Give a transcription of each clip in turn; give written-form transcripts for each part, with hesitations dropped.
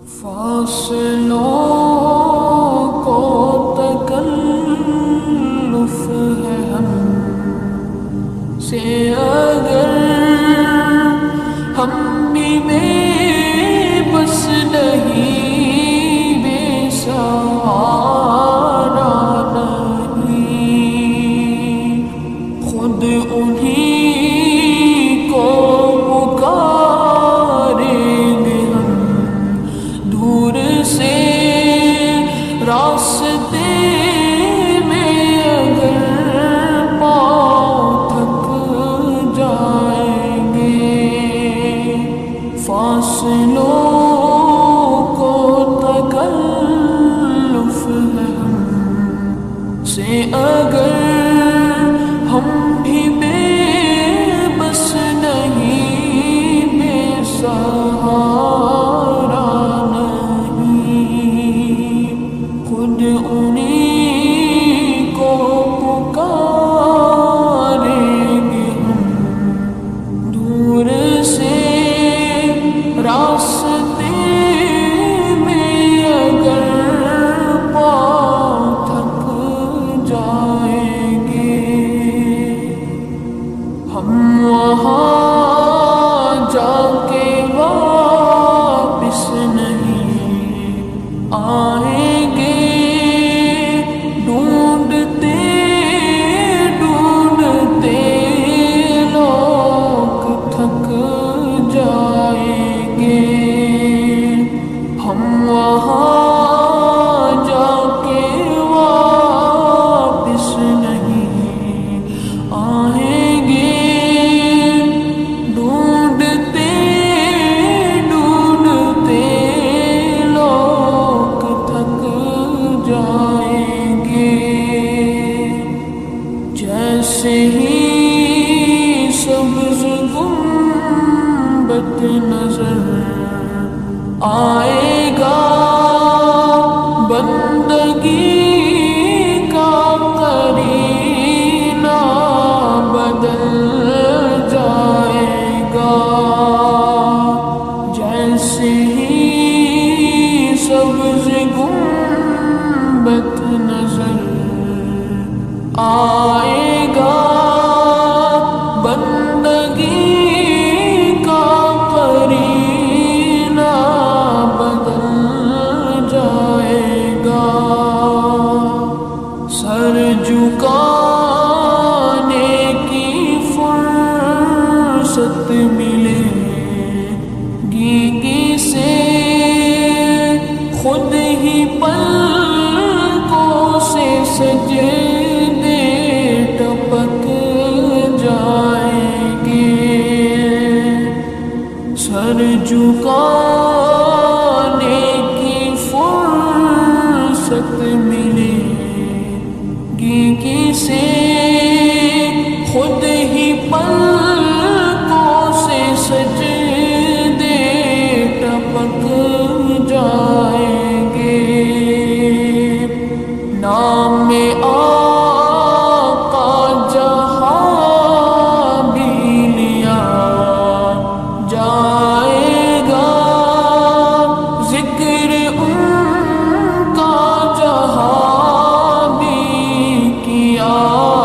فاصلوں کو تکلف ہے ہم سے اگر ہم بھی بے بس نہیں، بے سہارا نہیں، خود انہیں کو پکاریں گے ہم دور سے راستے میں اگر پاؤں تھک جائیں گے۔ فاصلوں کو تکلف ہے ہم سے اگر ہم بھی بے بس نہیں، بے سہارا نہیں، خود انہیں کو پکاریں گے ہم دور سے راستے میں اگر پاؤں تھک جائیں گے۔ ہم وہاں جا کے واپس نہیں آئیں گے، ڈھونڈتے ڈھونڈتے لوگ تھک جائیں گے۔ ہم وہاں جا کے واپس نہیں آئیں گے، ڈھونڈتے ڈھونڈتے لوگ تھک جائیں گے۔ جیسے ہی سبز گنبد نظر آئے گا، بندگی کا قرینہ بدل جائے گا۔ جیسے ہی سبز گنبد نظر آئے گا، بندگی کا قرینہ بدل جائے گا۔ سر جھکانے کی فرصت ملے گی کسے، خود ہی پلکوں سے سجدے ٹپک جائیں گے۔ سر جھکانے کی فرصت ملے گی کسے، خود ہی پلکوں سے سجدے ٹپک جائیں گے۔ نام آقا جہاں بھی لیا جائے گا، ذکر ان کا جہاں بھی کیا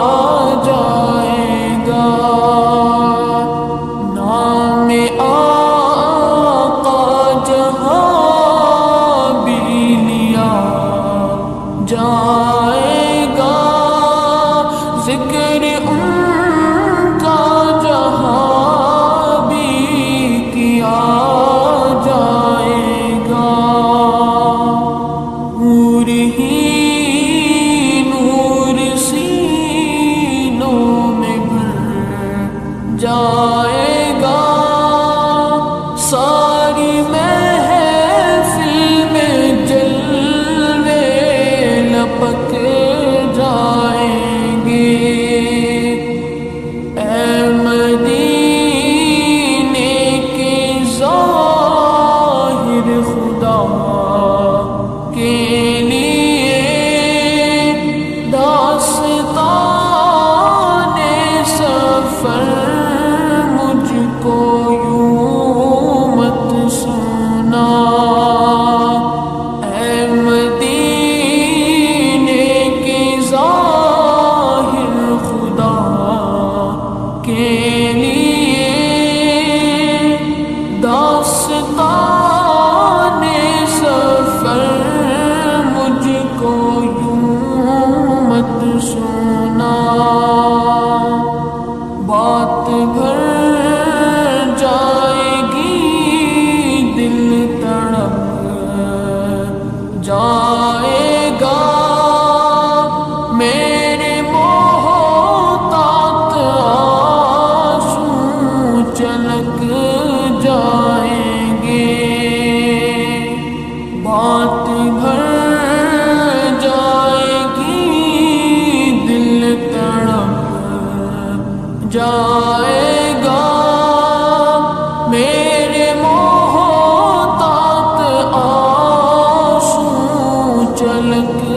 فلک